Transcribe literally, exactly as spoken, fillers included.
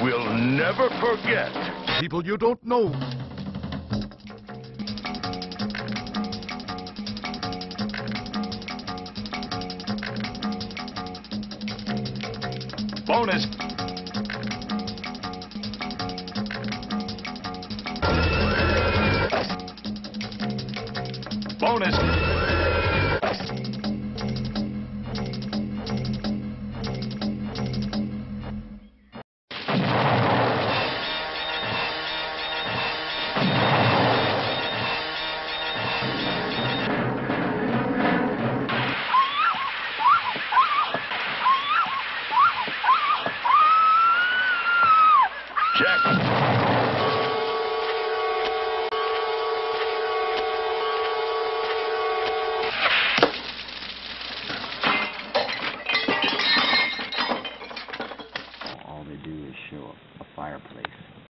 We'll never forget. People you don't know. Bonus. Bonus. Check. All they do is show a fireplace.